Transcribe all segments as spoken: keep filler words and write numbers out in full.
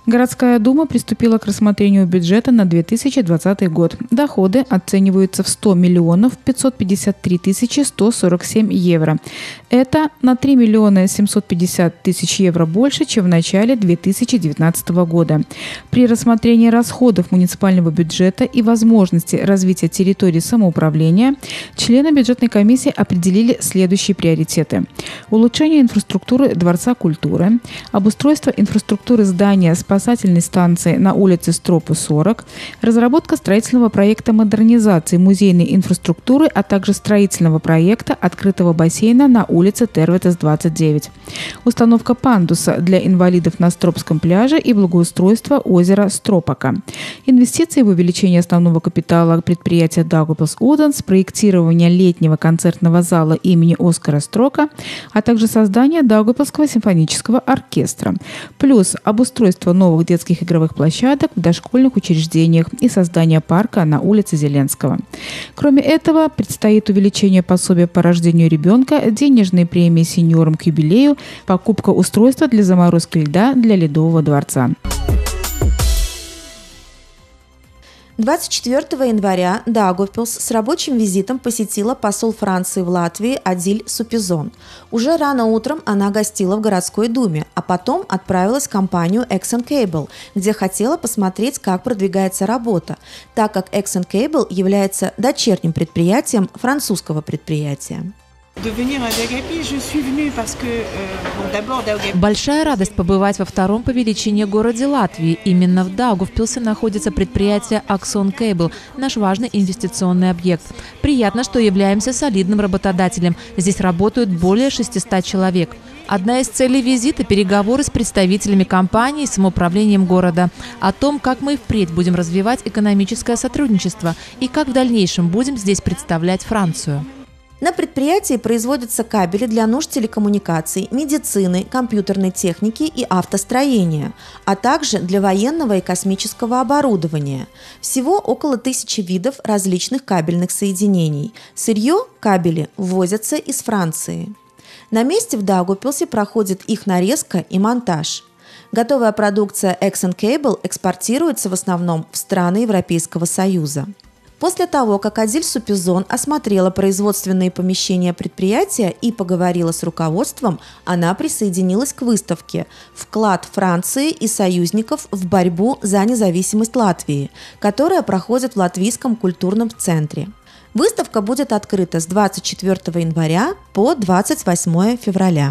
Городская дума приступила к рассмотрению бюджета на две тысячи двадцатый год. Доходы оцениваются в сто миллионов пятьсот пятьдесят три тысячи сто сорок семь евро. Это на три миллиона семьсот пятьдесят тысяч евро больше, чем в начале две тысячи девятнадцатого года. При рассмотрении расходов муниципального бюджета и возможности развития территории самоуправления члены бюджетной комиссии определили следующие приоритеты: улучшение инфраструктуры Дворца культуры, обустройство инфраструктуры здания спасательной станции на улице Стропы сорок, разработка строительного проекта модернизации музейной инфраструктуры, а также строительного проекта открытого бассейна на улице Терветес двадцать девять, установка пандуса для инвалидов на Стропском пляже и благоустройство озера Стропака, инвестиции в увеличение основного капитала предприятия Daugavpils Ūdens, проектирование летнего концертного зала имени Оскара Строка, а также создание Daugavpilsского симфонического оркестра, плюс обустройство новых новых детских игровых площадок в дошкольных учреждениях и создание парка на улице Зеленского. Кроме этого, предстоит увеличение пособия по рождению ребенка, денежные премии сеньорам к юбилею, покупка устройства для заморозки льда для Ледового дворца. двадцать четвёртого января Daugavpils с рабочим визитом посетила посол Франции в Латвии Адиль Супизон. Уже рано утром она гостила в городской думе, а потом отправилась в компанию Exxon Cable, где хотела посмотреть, как продвигается работа, так как Exxon Cable является дочерним предприятием французского предприятия. Большая радость побывать во втором по величине городе Латвии. Именно в Даугавпилсе находится предприятие Exxon Cable, наш важный инвестиционный объект. Приятно, что являемся солидным работодателем. Здесь работают более шестисот человек. Одна из целей визита – переговоры с представителями компании и самоуправлением города о том, как мы впредь будем развивать экономическое сотрудничество и как в дальнейшем будем здесь представлять Францию. На предприятии производятся кабели для нужд телекоммуникаций, медицины, компьютерной техники и автостроения, а также для военного и космического оборудования. Всего около тысячи видов различных кабельных соединений. Сырье, кабели, ввозятся из Франции. На месте в Даугавпилсе проходит их нарезка и монтаж. Готовая продукция Exxon Cable экспортируется в основном в страны Европейского Союза. После того, как Адиль Супизон осмотрела производственные помещения предприятия и поговорила с руководством, она присоединилась к выставке «Вклад Франции и союзников в борьбу за независимость Латвии», которая проходит в Латвийском культурном центре. Выставка будет открыта с двадцать четвёртого января по двадцать восьмое февраля.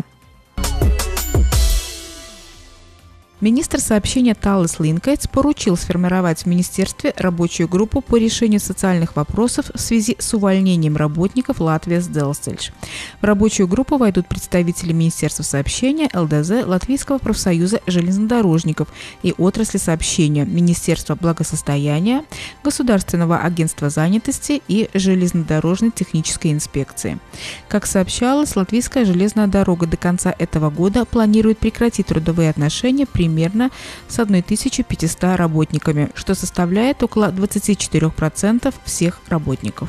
Министр сообщения Таллис Линкайтс поручил сформировать в министерстве рабочую группу по решению социальных вопросов в связи с увольнением работников Латвijas Dzelzceļš. В рабочую группу войдут представители Министерства сообщения, эл дэ зэ, Латвийского профсоюза железнодорожников и отрасли сообщения, Министерства благосостояния, Государственного агентства занятости и железнодорожной технической инспекции. Как сообщалось, Латвийская железная дорога до конца этого года планирует прекратить трудовые отношения при примерно с тысячой пятьюстами работниками, что составляет около двадцать четыре процента всех работников.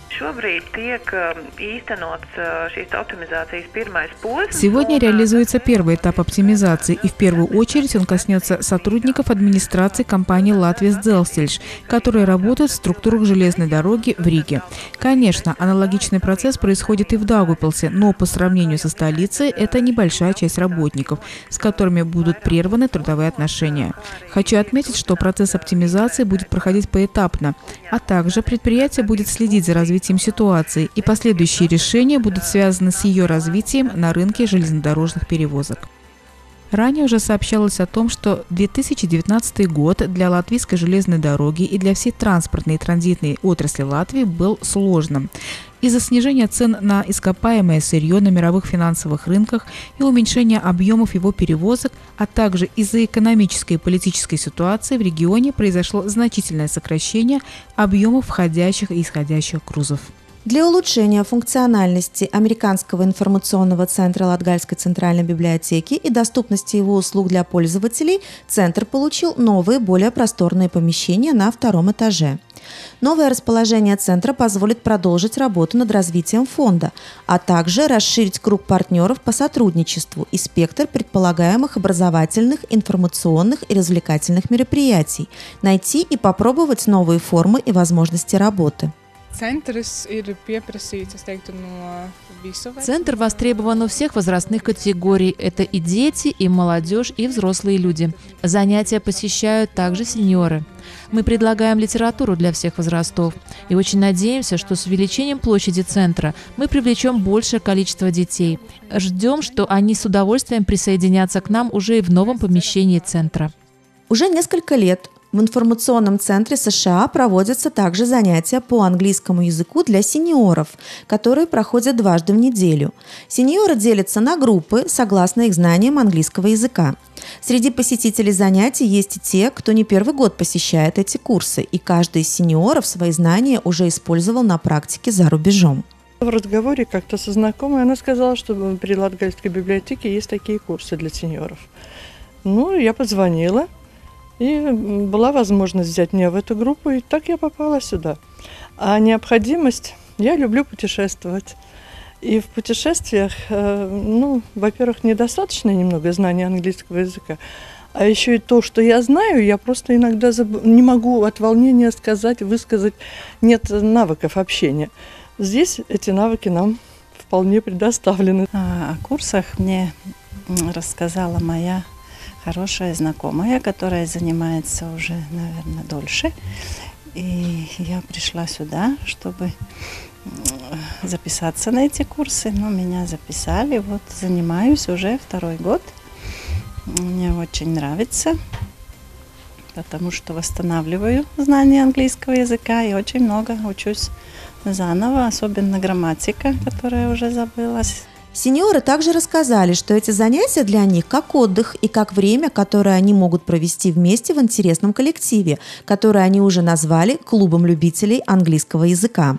Сегодня реализуется первый этап оптимизации, и в первую очередь он коснется сотрудников администрации компании Lātvijas Dzelzceļš, которые работают в структурах железной дороги в Риге. Конечно, аналогичный процесс происходит и в Даугавпилсе, но по сравнению со столицей это небольшая часть работников, с которыми будут прерваны трудовые отношения. Хочу отметить, что процесс оптимизации будет проходить поэтапно, а также предприятие будет следить за развитием ситуации, и последующие решения будут связаны с ее развитием на рынке железнодорожных перевозок. Ранее уже сообщалось о том, что две тысячи девятнадцатый год для латвийской железной дороги и для всей транспортной и транзитной отрасли Латвии был сложным. Из-за снижения цен на ископаемое сырье на мировых финансовых рынках и уменьшения объемов его перевозок, а также из-за экономической и политической ситуации в регионе произошло значительное сокращение объемов входящих и исходящих грузов. Для улучшения функциональности Американского информационного центра Латгальской центральной библиотеки и доступности его услуг для пользователей, центр получил новые, более просторные помещения на втором этаже. Новое расположение центра позволит продолжить работу над развитием фонда, а также расширить круг партнеров по сотрудничеству и спектр предполагаемых образовательных, информационных и развлекательных мероприятий, найти и попробовать новые формы и возможности работы. Центр востребован у всех возрастных категорий. Это и дети, и молодежь, и взрослые люди. Занятия посещают также сеньоры. Мы предлагаем литературу для всех возрастов. И очень надеемся, что с увеличением площади центра мы привлечем большее количество детей. Ждем, что они с удовольствием присоединятся к нам уже и в новом помещении центра. Уже несколько лет в информационном центре США проводятся также занятия по английскому языку для сеньоров, которые проходят дважды в неделю. Сеньоры делятся на группы согласно их знаниям английского языка. Среди посетителей занятий есть и те, кто не первый год посещает эти курсы, и каждый из сеньоров свои знания уже использовал на практике за рубежом. В разговоре как-то со знакомой она сказала, что при Латгальской библиотеке есть такие курсы для сеньоров. Ну, я позвонила. И была возможность взять меня в эту группу, и так я попала сюда. А необходимость, я люблю путешествовать. И в путешествиях, ну, во-первых, недостаточно немного знания английского языка, а еще и то, что я знаю, я просто иногда заб... не могу от волнения сказать, высказать, нет навыков общения. Здесь эти навыки нам вполне предоставлены. О курсах мне рассказала моя хорошая знакомая, которая занимается уже, наверное, дольше. И я пришла сюда, чтобы записаться на эти курсы. Но меня записали. Вот занимаюсь уже второй год. Мне очень нравится, потому что восстанавливаю знания английского языка и очень много учусь заново, особенно грамматика, которая уже забылась. Сеньоры также рассказали, что эти занятия для них как отдых и как время, которое они могут провести вместе в интересном коллективе, который они уже назвали клубом любителей английского языка.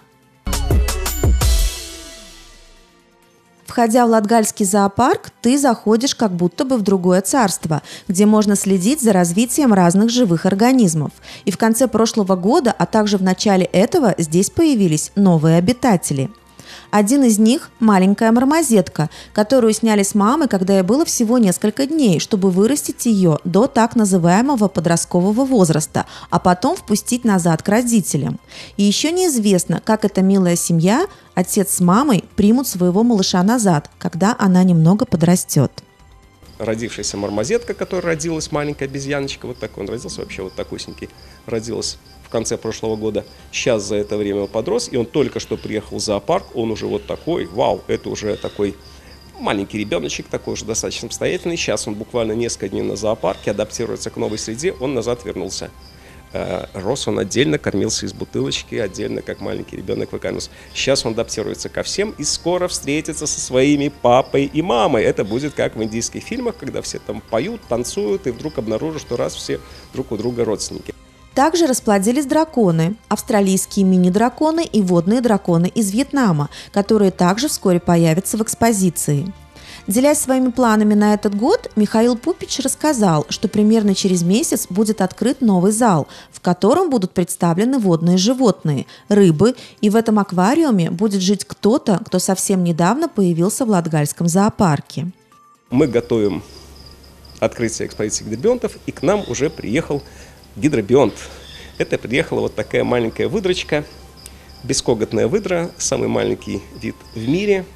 Входя в Латгальский зоопарк, ты заходишь как будто бы в другое царство, где можно следить за развитием разных живых организмов. И в конце прошлого года, а также в начале этого, здесь появились новые обитатели. Один из них – маленькая мармозетка, которую сняли с мамы, когда ей было всего несколько дней, чтобы вырастить ее до так называемого подросткового возраста, а потом впустить назад к родителям. И еще неизвестно, как эта милая семья, отец с мамой, примут своего малыша назад, когда она немного подрастет. Родившаяся мармозетка, которая родилась, маленькая обезьяночка, вот такой, он родился вообще вот такусенький, родилась в конце прошлого года. Сейчас за это время он подрос, и он только что приехал в зоопарк, он уже вот такой, вау, это уже такой маленький ребеночек, такой уже достаточно самостоятельный. Сейчас он буквально несколько дней на зоопарке, адаптируется к новой среде, он назад вернулся. Рос он отдельно, кормился из бутылочки, отдельно, как маленький ребенок, выкормился. Сейчас он адаптируется ко всем и скоро встретится со своими папой и мамой. Это будет как в индийских фильмах, когда все там поют, танцуют, и вдруг обнаружат, что раз все друг у друга родственники. Также расплодились драконы, австралийские мини-драконы и водные драконы из Вьетнама, которые также вскоре появятся в экспозиции. Делясь своими планами на этот год, Михаил Пупич рассказал, что примерно через месяц будет открыт новый зал, в котором будут представлены водные животные, рыбы, и в этом аквариуме будет жить кто-то, кто совсем недавно появился в Латгальском зоопарке. Мы готовим открытие экспозиции гидробионтов, и к нам уже приехал гидробионт. Это приехала вот такая маленькая выдрочка, бескоготная выдра, самый маленький вид в мире.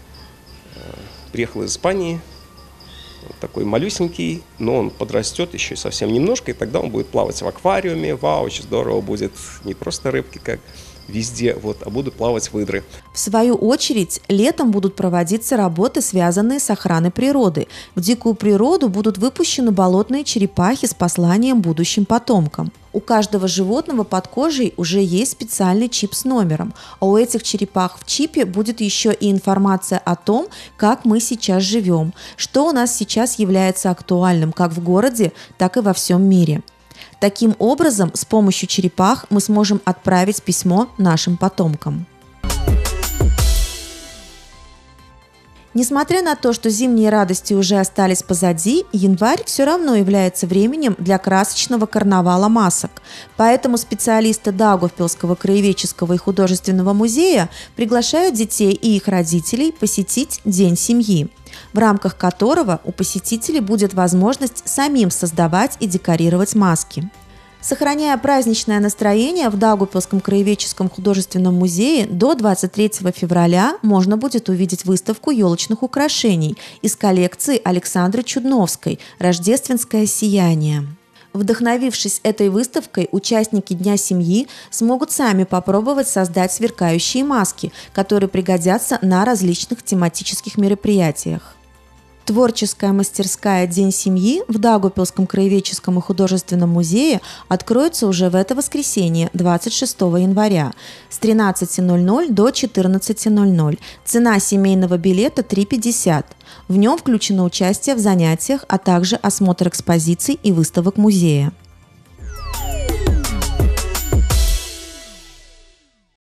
Приехал из Испании, вот такой малюсенький, но он подрастет еще совсем немножко, и тогда он будет плавать в аквариуме. Вау, очень здорово будет, не просто рыбки, как везде, вот, а будут плавать выдры. В свою очередь, летом будут проводиться работы, связанные с охраной природы. В дикую природу будут выпущены болотные черепахи с посланием будущим потомкам. У каждого животного под кожей уже есть специальный чип с номером, а у этих черепах в чипе будет еще и информация о том, как мы сейчас живем, что у нас сейчас является актуальным как в городе, так и во всем мире. Таким образом, с помощью черепах мы сможем отправить письмо нашим потомкам. Несмотря на то, что зимние радости уже остались позади, январь все равно является временем для красочного карнавала масок. Поэтому специалисты Даугавпилского краеведческого и художественного музея приглашают детей и их родителей посетить День семьи, в рамках которого у посетителей будет возможность самим создавать и декорировать маски. Сохраняя праздничное настроение, в Даугавпилском краеведческом художественном музее до двадцать третьего февраля можно будет увидеть выставку елочных украшений из коллекции Александры Чудновской «Рождественское сияние». Вдохновившись этой выставкой, участники Дня семьи смогут сами попробовать создать сверкающие маски, которые пригодятся на различных тематических мероприятиях. Творческая мастерская «День семьи» в Даугавпилском краеведческом и художественном музее откроется уже в это воскресенье, двадцать шестого января, с тринадцати ноль-ноль до четырнадцати ноль-ноль. Цена семейного билета три пятьдесят. В нем включено участие в занятиях, а также осмотр экспозиций и выставок музея.